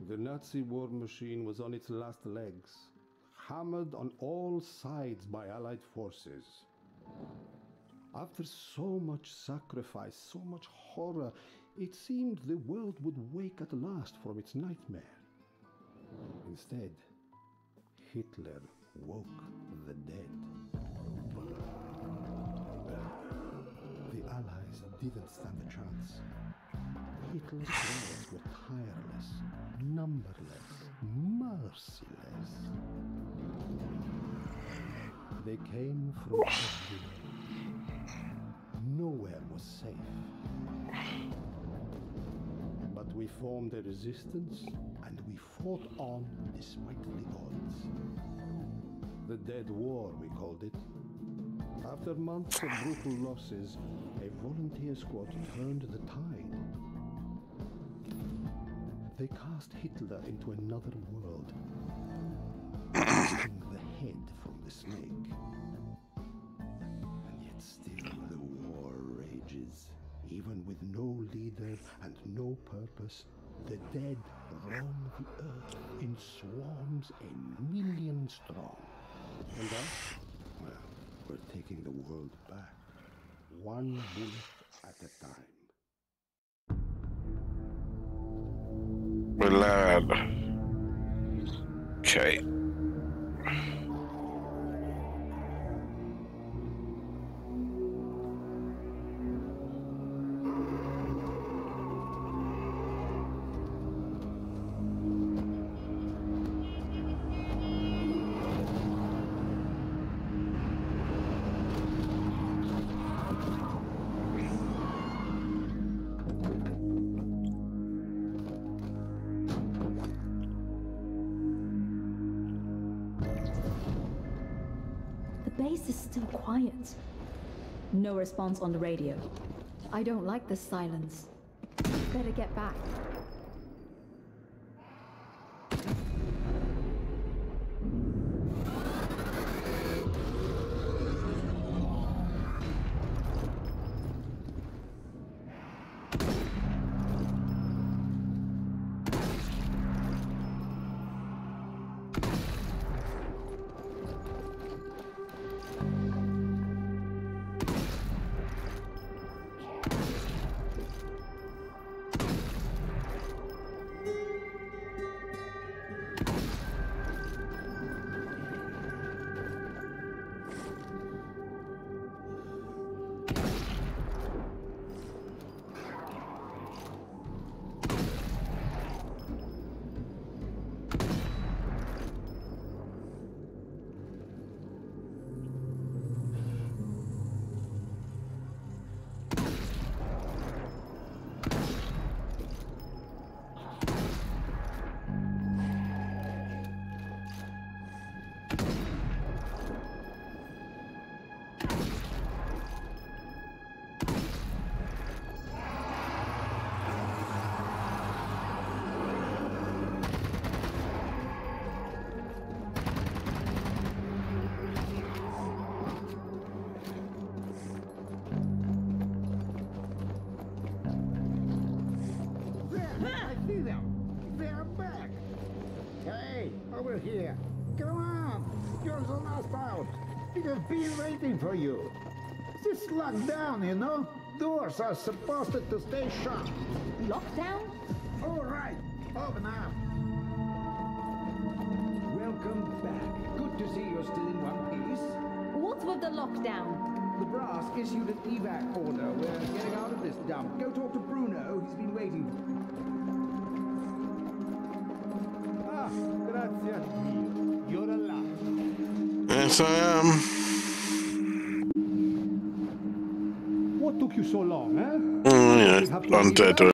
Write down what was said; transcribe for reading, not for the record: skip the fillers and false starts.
The Nazi war machine was on its last legs, hammered on all sides by Allied forces. After so much sacrifice, so much horror, it seemed the world would wake at last from its nightmare. Instead, Hitler woke the dead. The Allies didn't stand a chance. Hitler's orders were tireless, numberless, merciless. They came from everywhere. Nowhere was safe. But we formed a resistance, and we fought on despite the odds. The Dead War, we called it. After months of brutal losses, a volunteer squad turned the tide. They cast Hitler into another world, taking the head from the snake. And yet still the war rages. Even with no leader and no purpose, the dead roam the earth in swarms 1,000,000 strong. And us? Well, we're taking the world back, one bullet at a time. Milan. Okay. The base is still quiet. No response on the radio. I don't like this silence. Better get back. Over here. Come on. You're the last out. We have been waiting for you. This is locked down, you know? Doors are supposed to stay shut. Lockdown? All right. Open up. Welcome back. Good to see you're still in one piece. What's with the lockdown? The brass issued an evac order. We're getting out of this dump. Go talk to Bruno. He's been waiting for you. Grazie a Dio. You're alive. Yes, I am. What took you so long, eh? Yeah, undead.